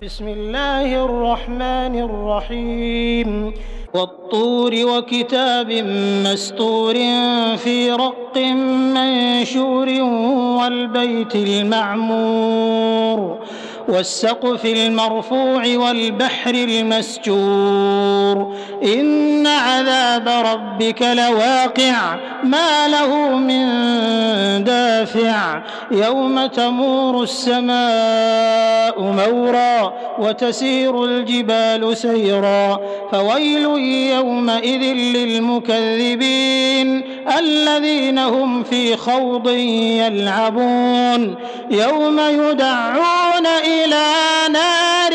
بسم الله الرحمن الرحيم والطور وكتاب مسطور في رق منشور والبيت المعمور والسقف المرفوع والبحر المسجور إن عذاب ربك لواقع ما له من دافع يوم تمور السماء مورا وتسير الجبال سيرا فويل يومئذ للمكذبين الذين هم في خوض يلعبون يوم يدعون إلى نار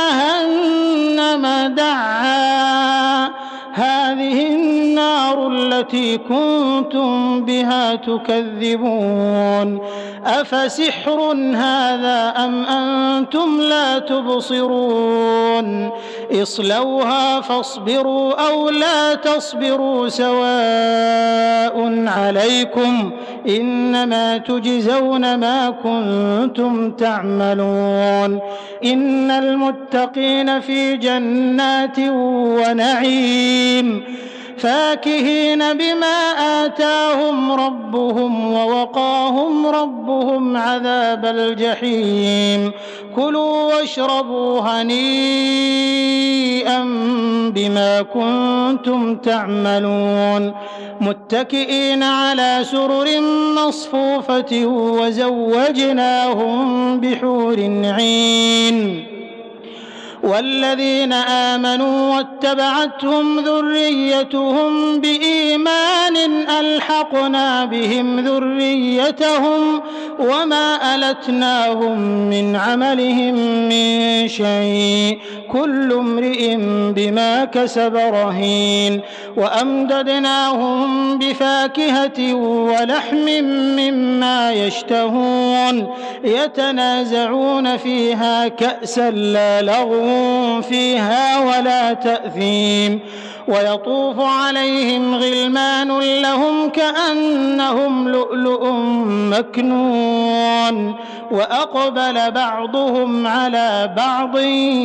جهنم دعا هذه النار التي كنتم بها تكذبون أفسحر هذا أم أنتم لا تبصرون اصلوها فاصبروا أو لا تصبروا سواء عليكم إنما تجزون ما كنتم تعملون إن المتقين في جنات ونعيم فاكهين بما آتاهم ربهم ووقاهم ربهم عذاب الجحيم كلوا واشربوا هنيئا بما كنتم تعملون متكئين على سرر مصفوفة وزوجناهم بحور عين والذين آمنوا واتبعتهم ذريتهم بإيمان ألحقنا بهم ذريتهم وما ألتناهم من عملهم من شيء كل امرئ بما كسب رهين وأمددناهم بفاكهة ولحم مما يشتهون يتنازعون فيها كأسا لا لغو فيها ولا تأثيم ويطوف عليهم غلمان لهم كأنهم لؤلؤ مكنون وأقبل بعضهم على بعض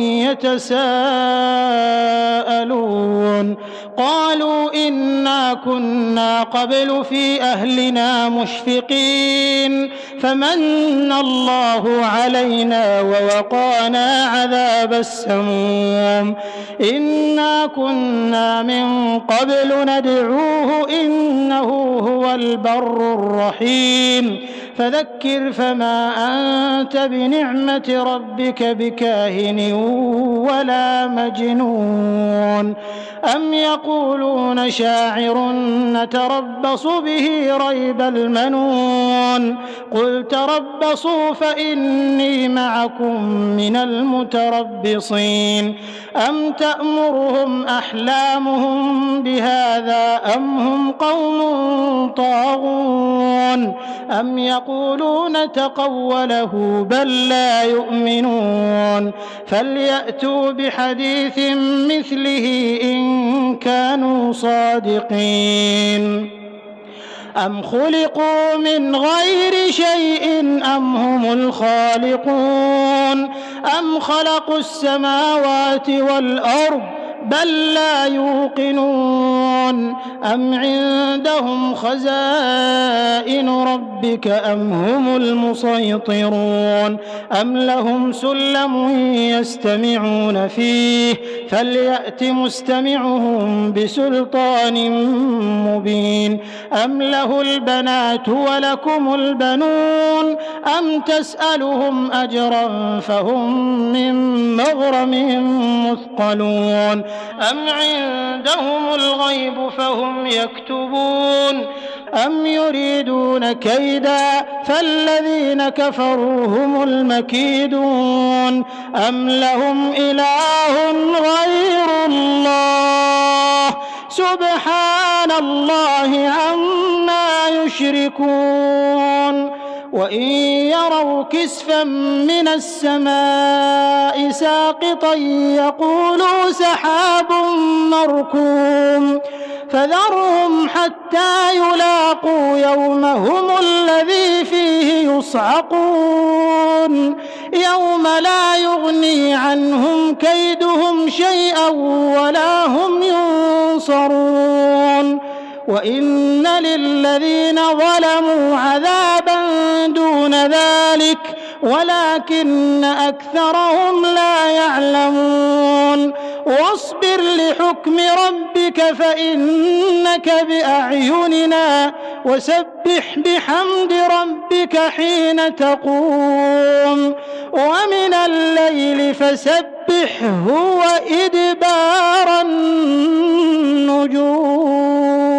يتساءلون قالوا إنا كنا قبل في أهلنا مشفقين فمن الله علينا ووقانا عذاب السموم إنا كنا من قبل ندعوه إنه هو البر الرحيم فذكر فما أنت بنعمة ربك بكاهن ولا مجنون أم يقولون شاعر نتربص به ريب المنون قل تربصوا فإني معكم من المتربصين أم تأمرهم أحلامهم بهذا أم هم قوم طاغون أم يقولون تقوله بل لا يؤمنون فليأتوا بحديث مثله إن كانوا صادقين أم خلقوا من غير شيء أم هم الخالقون أم خلقوا السماوات والأرض بل لا يوقنون أم عندهم خزائن ربك أم هم المسيطرون أم لهم سلم يستمعون فيه فليأت مستمعهم بسلطان مبين أم له البنات ولكم البنون أم تسألهم أجرا فهم من مغرم مثقلون أم عندهم الغيب فهم يكتبون أم يريدون كيدا فالذين كفروا هم المكيدون أم لهم إله غير الله سبحان الله عما يشركون وإن يروا كسفا من السماء ساقطا يقولوا سحاب مركوم فذرهم حتى يلاقوا يومهم الذي فيه يصعقون يوم لا يغني عنهم كيدهم شيئا ولا هم ينصرون وإن للذين ظلموا عذابا دون ذلك ولكن أكثرهم لا يعلمون واصبر لحكم ربك فإنك بأعيننا وسبح بحمد ربك حين تقوم ومن الليل فسبحه وإدبار النجوم.